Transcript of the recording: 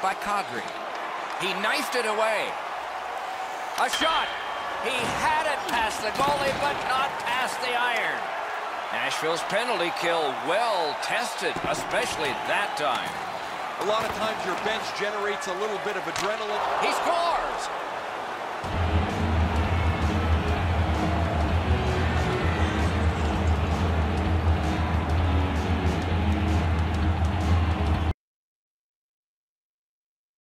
by Kadri. He knifed it away. A shot. He had it past the goalie, but not past the iron. Nashville's penalty kill well tested, especially that time. A lot of times your bench generates a little bit of adrenaline. He scores!